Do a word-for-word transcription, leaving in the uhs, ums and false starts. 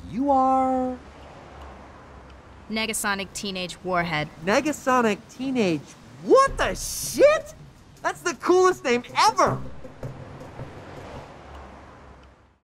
you are... Negasonic Teenage Warhead. Negasonic Teenage... What the shit? That's the coolest name ever!